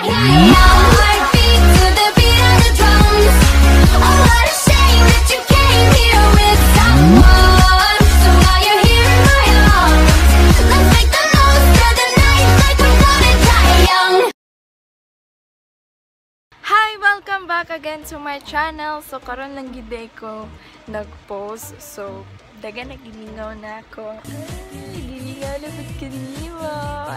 Welcome back again to my channel. So karon lang gid ko nag-post. So daga nagimingaw na ako. Gimingaw na pud kanimo.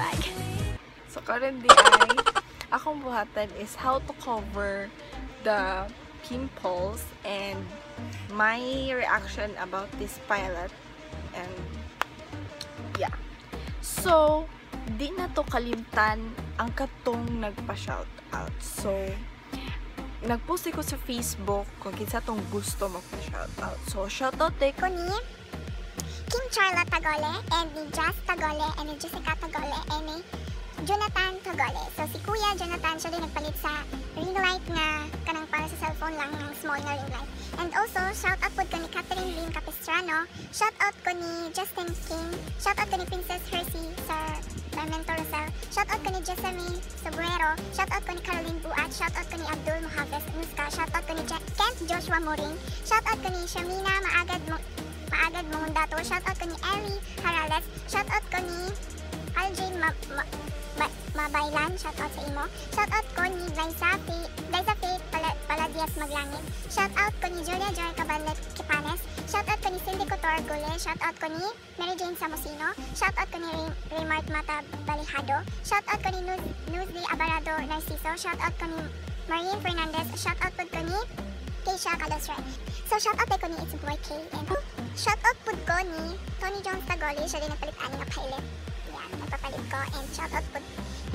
So karon di ay akong buhatan is how to cover the pimples and my reaction about this palette. And yeah. So di na to kalimtan ang katong nagpa-shout out. So nag-post ko sa Facebook kung kinsa tong gusto magpa-shoutout. So, shoutout day ko ni King Charlotte Tagole, and ni Jazz Tagole, and ni Jessica Tagole, and ni Jonathan Tagole. So, si Kuya Jonathan, siya din nagpalit sa ring light nga kanang para sa cellphone lang ng small na ring light. And also, shoutout po ko ni Catherine Lynn Capistrano, shoutout ko ni Justin King, shoutout ko ni Princess Hershey sa Mentor Rosel, shoutout ko ni Jessamine Sobrero, shoutout ko ni Caroline Buat, shoutout ko ni Abdul Mohaves Muska, shoutout ko ni Kent Joshua Moring, shoutout ko ni Shamina Maagad Mundato, shoutout ko ni Ellie Harales, shoutout ko ni Aljane Mabaylan, shoutout sa imo, shoutout ko ni Liza Faith Paladias Maglangit, shoutout ko ni Julia Joy Cabalet Kipanes, shoutout ko ni Cindy Cotor Gule, shoutout ko ni Mary Jane Samosino, shoutout ko ni Raymart Mata Balihado, shoutout ko ni Nuzli Abarado Narciso, shoutout ko ni Marian Fernandez, shoutout po ko ni Keisha Calosre. So shoutout ko ni It's Boy K, and shoutout po ko ni Tony Jones Tagoli, siya din nagpalit ani nga pilot. Yan, nagpapalit ko, and shoutout po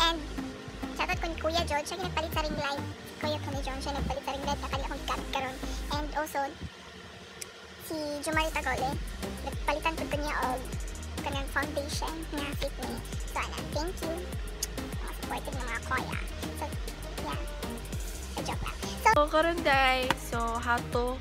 ko ni Kuya George, siya nagpalit sa ring light. Kuya Tony Jones, siya nagpalit sa ring light na kanya akong gigamit karon. And also si Jumari Tagole, nagpalitan po ko niya og kanyang foundation na fit me. So thank you. Mga supported ng mga kuya. So yeah, a joke lang. So karon guys, so how to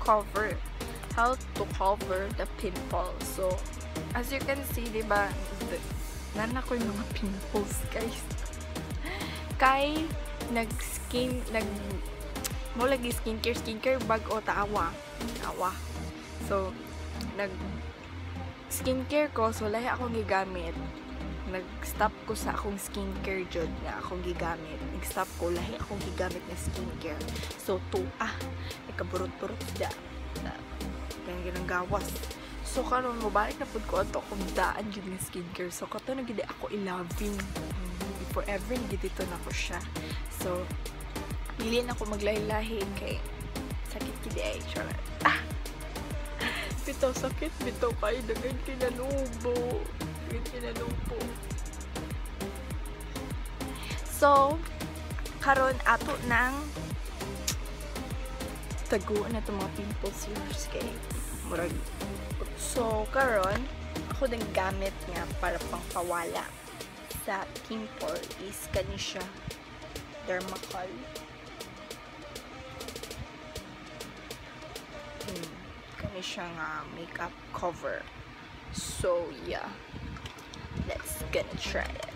cover the pimple. So as you can see, diba, nana ko yung mga pimples guys. Kay mo lagi skincare bag-o tawa. So skincare ko, so lahi akong gigamit. Nag-stop ko sa akong skincare jud nga akong gigamit. Nag-stop ko lahi akong gigamit na skincare. So nakaburot-burot da. Kaya ginanggawas. So karon mo balik na pud ko ato kung daan jud nga skincare. So kato na gid ako i-loving. Forever gid dito na ko siya. So dili na ako maglahi-lahi kay sakit gid ay charot. Bitaw sakit, bitaw kay dagan kinanubo. So karon ato nang taguan na itong mga pimples kay murag. So karon ako dang gamit nga para pangpawala sa pimple is kani siya Dermacol. Kani siya nga makeup cover. So yeah, let's gonna try this.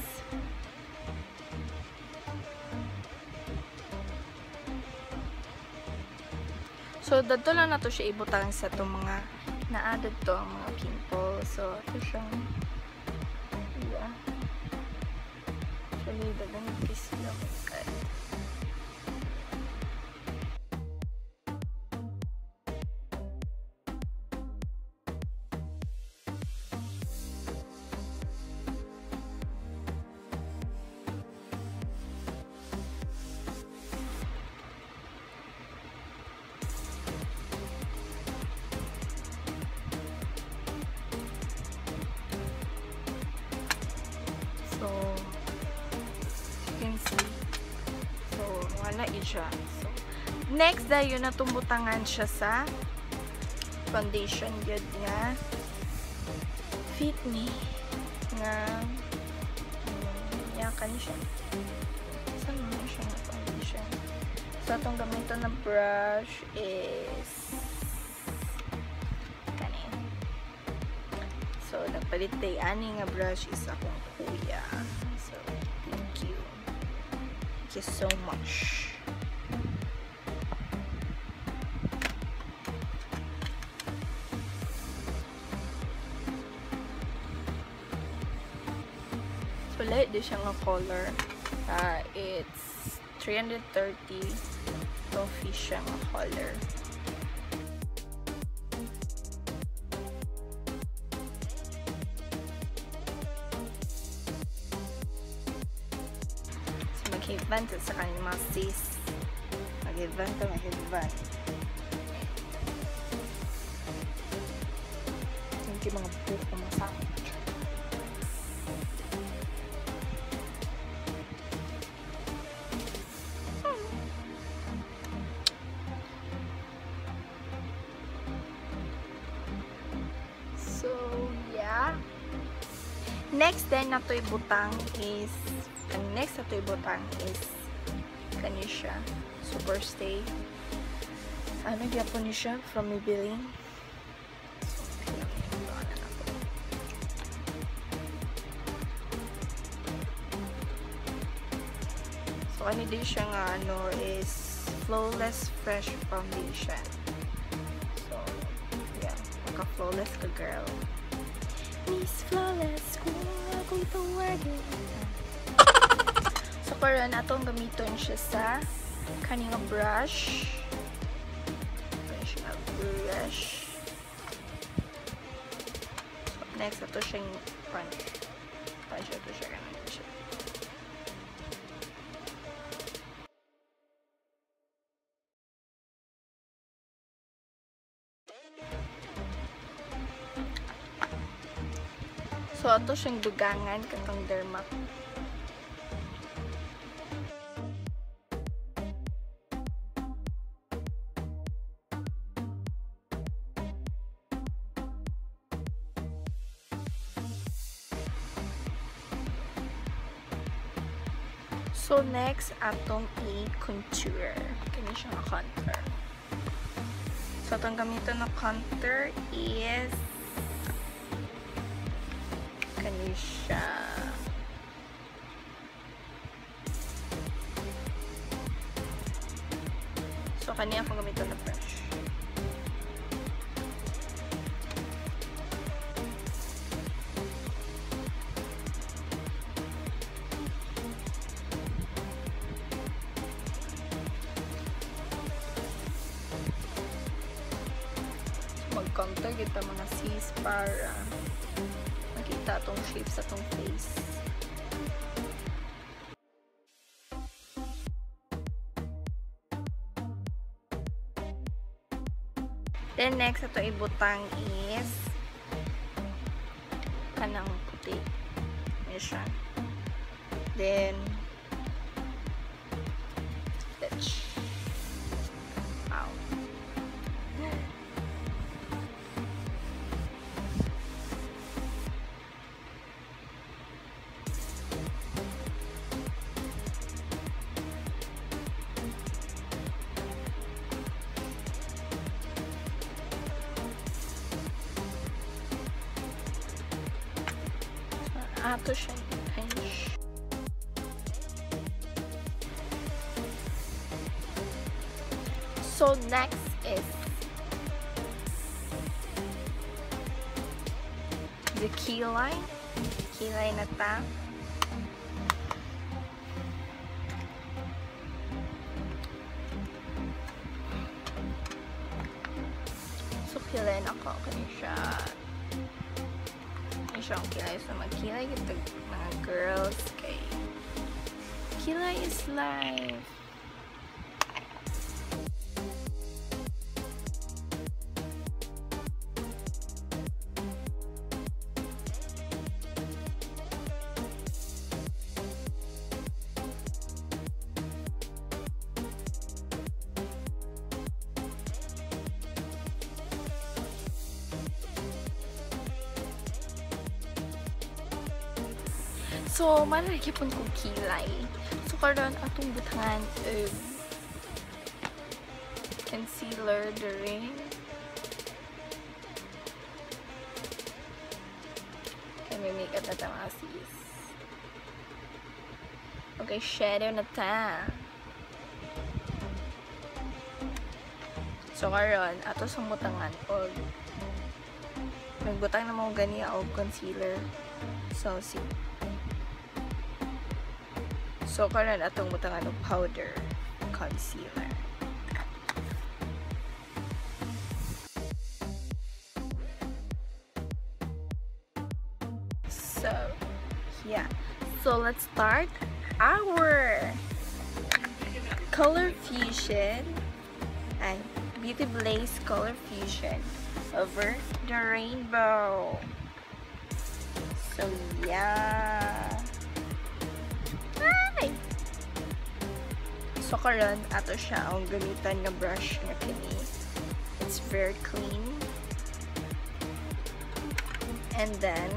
So dadto lang na to siya ibutang sa itong mga na-added to ang mga pimples. So ito siyang yeah. Actually, dagang kiss lang kay. So, you can see. So, wala siya. So, next dayon na tumbutangan siya sa foundation yun nga fit me nga yakan siya. Saan mo siya na foundation? So, itong gamitan na brush is kanin. So, nagpalit tayo ani nga brush is akong kuya. So, thank you. Thank you so much. So, light din siya nga color. It's 330 toffee siya nga color. So, mag-headband sa kanyang mga sis. Mag-headband to, mag-headband. Hindi mga buhok ko masakit. So, yeah. Next then na to'y butang is, ang next na to'y butang is kani siya. Super Stay. Ano gyapon ni siya from Maybelline. So, ano din siya nga, ano, is Flawless Fresh Foundation. So, yeah. Maka-flawless ka, girl. Miss Flawless, kung ako'y tawagin. So, karon atong gamiton siya sa kaninga brush. Kani siya brush. So, next, ito siyang front. Ito siya kanin siya. So, ito siyang dugangan katong derma. So, next, atong i-contour. Kani siya na contour. So, atong gamitin na contour is kani siya. So, kani akong gamitin na brush. Mag-contour kita mga sis para makita itong shape sa itong face. Then next, ito ibutang is kanang puti. Yan siya. Then stitch. Wow. Ato siya pinch. So next is the key line. Key line na ta. So key line ako kani siya. Siyang kilay. So, magkilay ito mga girls kay kilay is life. So, malaki pun kong kilay. So, karon atong butangan concealer diri. Kaya may makeup na mga sis. Okay, shadow na ta. So, karon ato sa butangan og nagbutang na mo gani og concealer. So, So, karon atong butangan og powder concealer. So, yeah. So, let's start our color fusion and Beauty Blaze color fusion over the rainbow. So, yeah. Hi! So, karon ato siya ang gamitan nga brush nga kini. It's very clean. And then,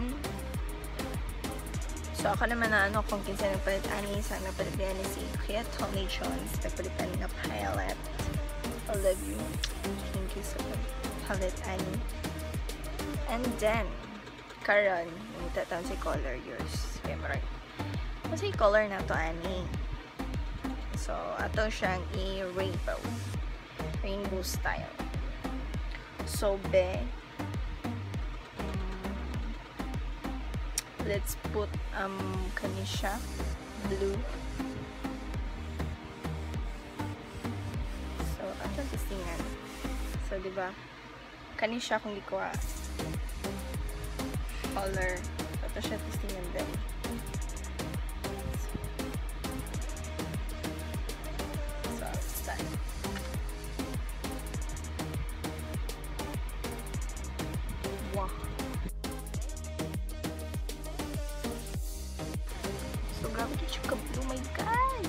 so ako naman na ano kung kinsa nagpalit ani sa nagpalit ani si Kuya Tommy Jones nagpalit ani nga palette. I love you. Thank you so much. Palette ani. And then, karon nita taon si color yours. Okay, maray. Kasi color na to ani. So, ato siyang i-rainbow. Rainbow style. So, let's put kanisha blue. So, atong testingan. So, diba? Kanisha kung di ko color. Ato siya testingan din. Oh my god!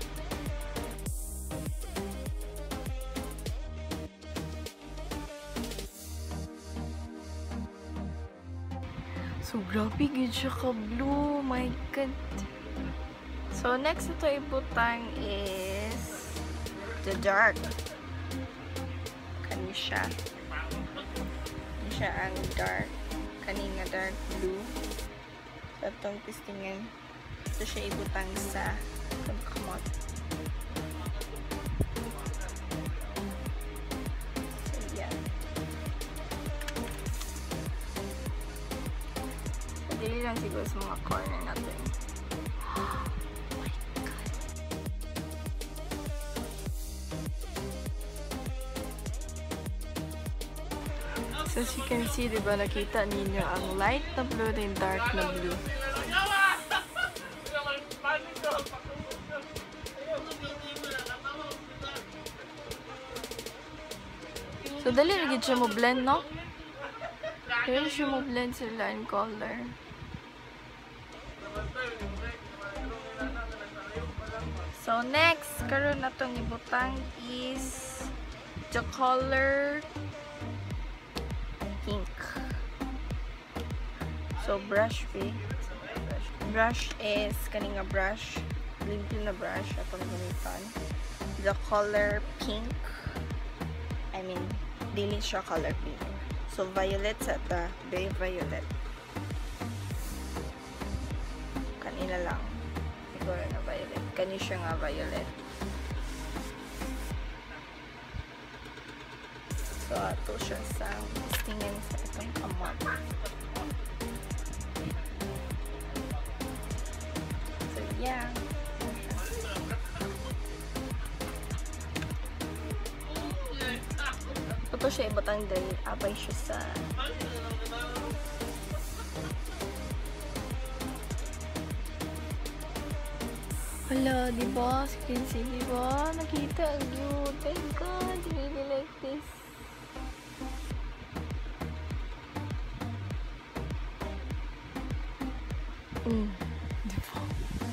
So, grabe gid siya ka-blue. My god. So, next ito ibutang is the dark. Kani siya. Kani siya ang dark. Kani nga dark blue. So, itong testingan. Ito siya ibutang sa kamot. So, yeah. Padili lang siguro sa mga corner natin. Oh my god. So, as you can see, diba, nakita ninyo ang light na blue and dark na blue. So, dali rin siya mo blend, no? Dali siya mo blend sila in color. So, next, karon na itong ibutang is the color pink. So, brush be. Brush is kaninga brush. Limpyo na brush. Atong gamitan. The color pink. I mean, dili siya color pink. So, violet sa ta. Very violet. Kanina lang. Siguro na violet. Kani siya nga violet. So, ato siya sa tingin sa itong kamot. So, yeah. Ito siya ibatang din. Apay siya sa hala, diba? Skin see, diba? Nakita ang cute. Thank God. Really like this. Diba?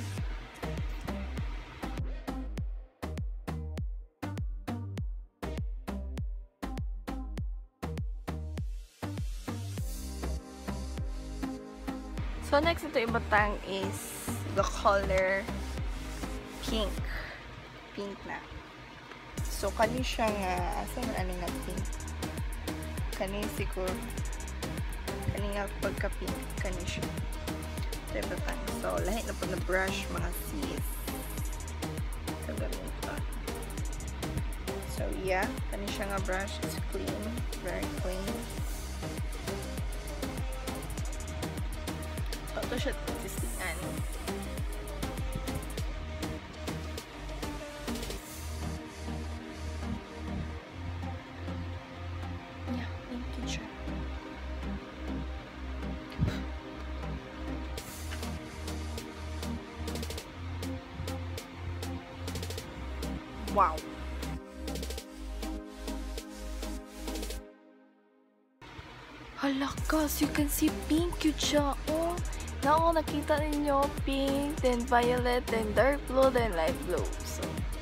So, next ito ibatang is the color pink. Pink na. So, kani siya nga, asa na ano nga pink? Kani siguro, kani nga pagka-pink, kani siya. So, ibatang. So, lahat na po na brush, mga sis. yeah, kani siya nga brush is clean, very clean. So, ito siya testingan. Yeah, thank you, siya. Wow! Hala, guys, you can see pink yun siya. Oh, na ako nakita ninyo, pink, then violet, then dark blue, then light blue. So,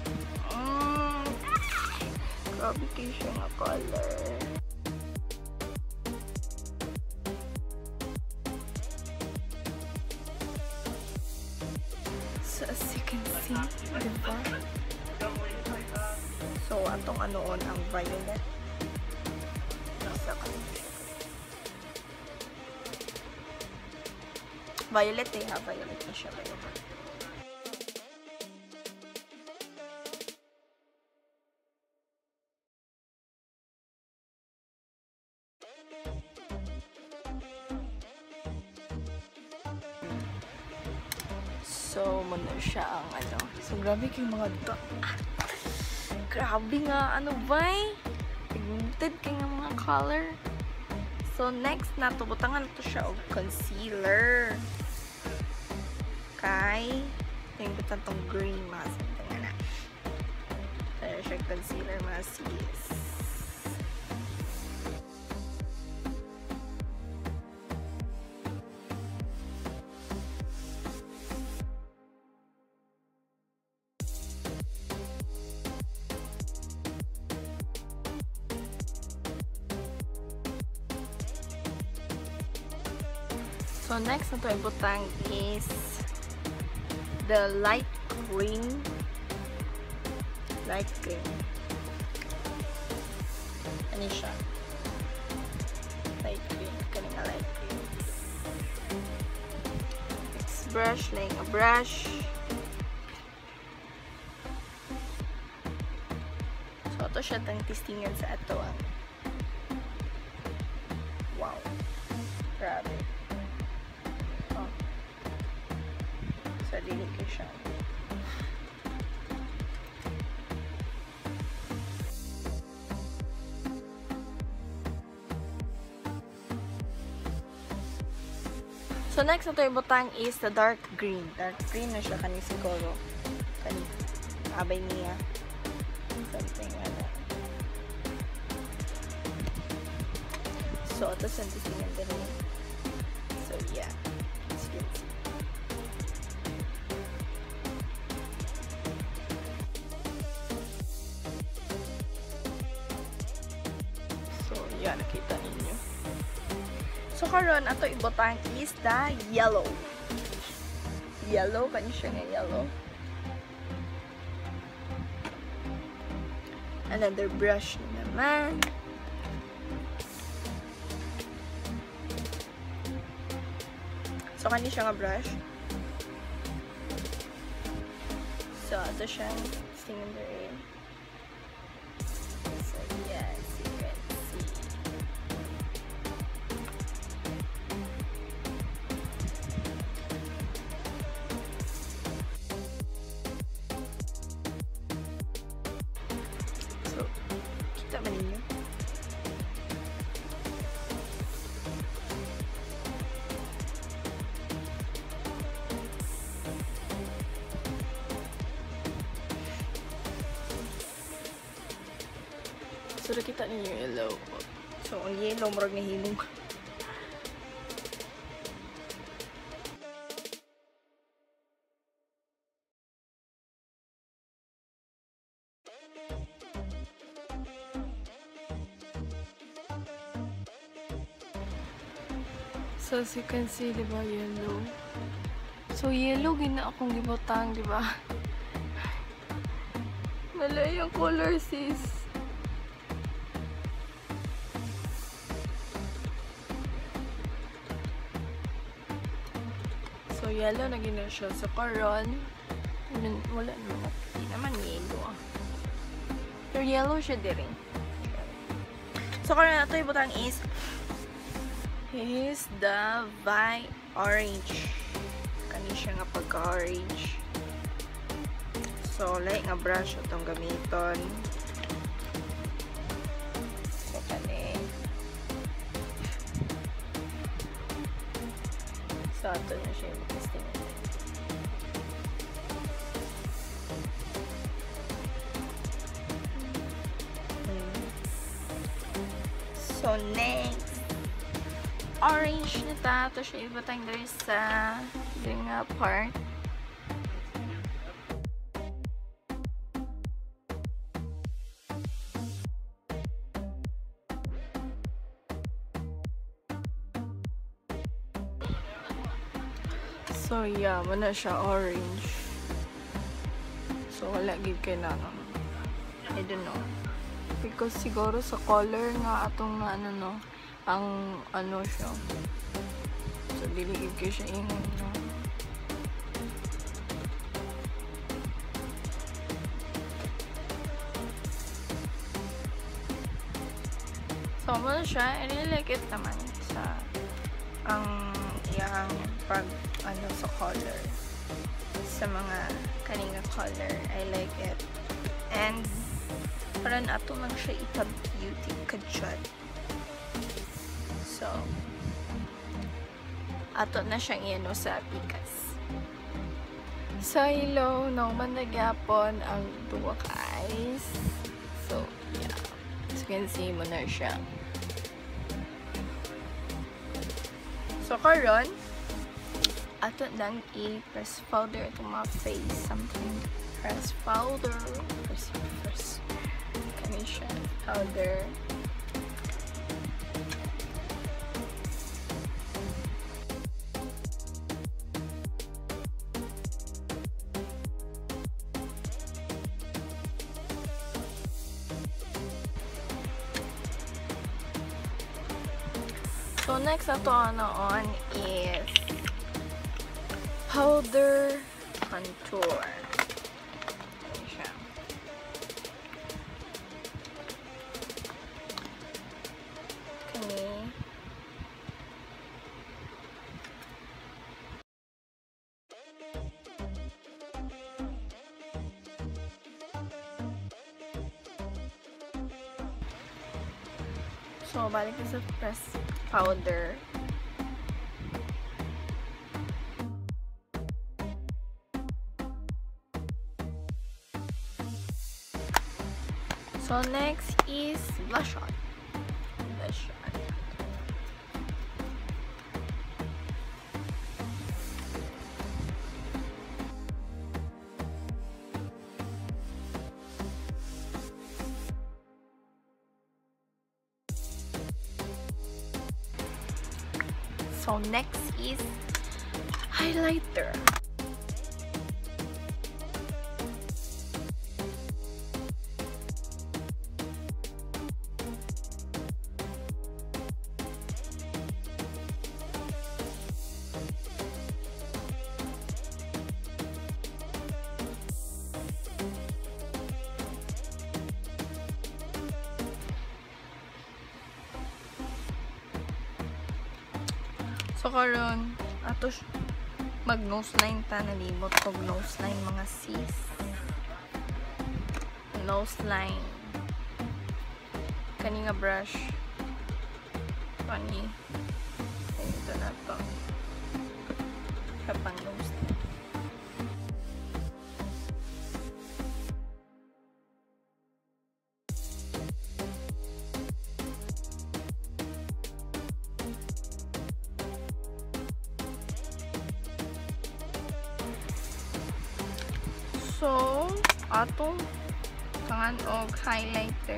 grabe kayo siya nga color. So, as you can see, diba? So, atong anoon ang violet. Violet eh ha, violet na siya, violet. So, muna siya ang ano. So, grabe kayong mga grabe nga, ano ba eh? Pigmented kayo ng mga color. So, next na, tubutangan na to siya og concealer. Kay, tingin ko tong green mask. Tingnan na. Kaya siya concealer mask, yes. So, next na ito ibutang is the light green. Light green. Ano siya? Light green. Kaninga light green. Next brush. Laying a brush. So, ito siya tang testingan sa ato. Wow. Grabe. Delicate. So next na ito ibutang is the dark green. Dark green na siya kani siguro. Kani abay niya. Something like that. So ito sa testingan din. So yeah. As you can see. Yan, nakita ninyo. So, karon ato ibutang is the yellow. Yellow, kanya siya nga yellow. Another brush naman. So, kanya siya nga brush. So, ato siyang cylinder A. So, yes. So, nakita niyo yung yellow. So, ang yellow, marag na hilong. So, as you can see, diba, yellow. So, yellow, gina akong gibotang, diba? Malay yung color, sis. So, yellow na gina siya. So, karon, wala naman. Hindi naman yellow. Pero yellow siya diri. So, karon na ito ibutang is the orange. Kani siya nga pagka-orange. So, like nga brush itong gamiton. So, kani. So, ito na siya yung testing. So, next, orange na ta. Ito siya ibatang dari sa yung part. So, yeah, muna siya orange. So, wala gid kay na, no? I don't know. Because siguro sa color nga atong na ano, no? Ang ano siya. So, dili gid kay siya ingon, no? So, muna siya. I really like it naman sa ang iyang pag ano sa color, sa mga kaninga color. I like it. And parang ato man siya ita-beauty kadjad. So, ato na siyang iano sa pikas. So, hello. Nauman na gyapon ang duwa ka eyes. So, yeah. As you can see mo na siya. So, karon ato lang i-press powder ito mga face. Something press powder. Press. Kani siya. Powder. So, next ato on is powder contour. Ayan siya. Kani. So, balik sa press powder. So, next is blush on. Blush on. So, next is highlighter. So, karon ato mag nose line ta, nalimot kog nose line mga sis. Nose line. Kani nga brush. Kani. Ito na to. Kapang nose line. So, atong kangan og highlighter.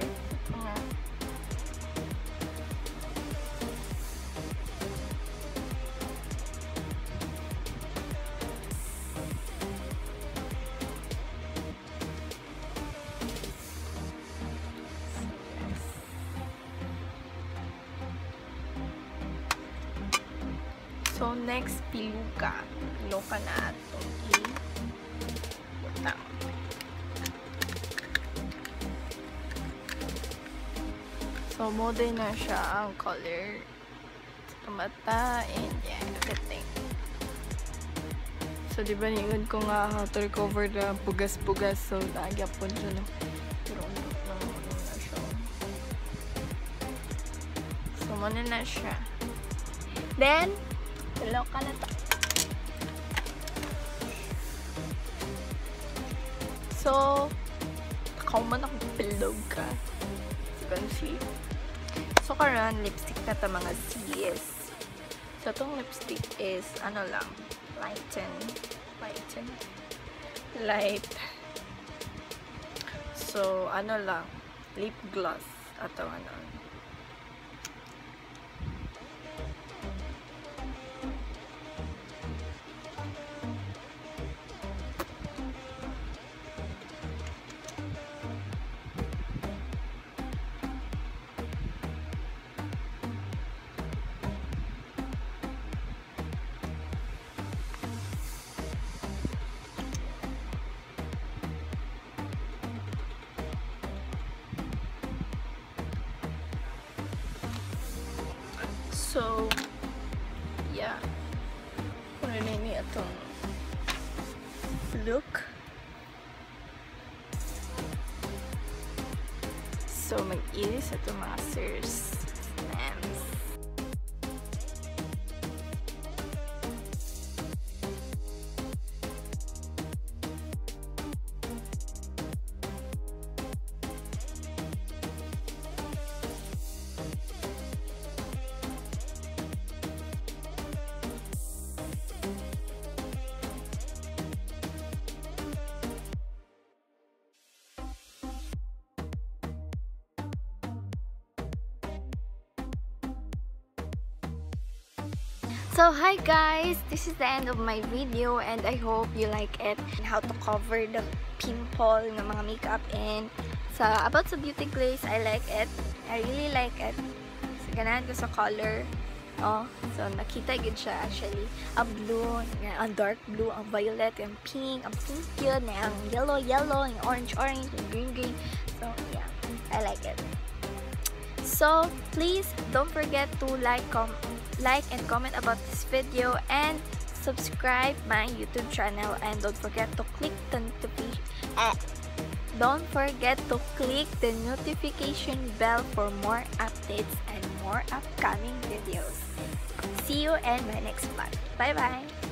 So, next, piluka. Piluka na atong i-butang. So, mode na siya ang color sa mata and yeah, everything. So, di ba niingod ko nga how to recover the bugas-bugas. So, nagyap po siya no. Pero undok lang na siya. So, muna na siya. Then, dalaw ka na ta. So, takaw man akong pildog ka. So, you can see. So, karon lipstick na ta mga sis. So, itong lipstick is, ano lang, light. So, ano lang, lip gloss atau ano. So, yeah. Ano na niya itong look. So, mag-iris itong mga sirs. So hi guys, this is the end of my video and I hope you like it. How to cover the pimple ng mga makeup and about sa beauty glaze, I like it. I really like it. So ganahan ko sa color. Oh, so nakita gid siya actually. Ang blue, ang dark blue, ang violet, ang pink yun, ang yellow, ang orange, ang green. So yeah, I like it. So please don't forget to like and comment about this video and subscribe my YouTube channel and don't forget to click the notification bell for more updates and more upcoming videos. See you in my next vlog. Bye bye.